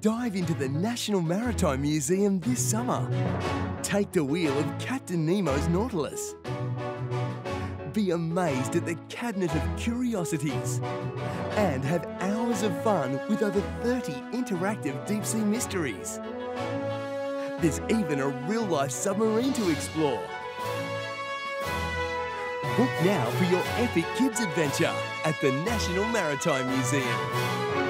Dive into the National Maritime Museum this summer. Take the wheel of Captain Nemo's Nautilus. Be amazed at the Cabinet of Curiosities. And have hours of fun with over 30 interactive deep-sea mysteries. There's even a real-life submarine to explore. Book now for your epic kids adventure at the National Maritime Museum.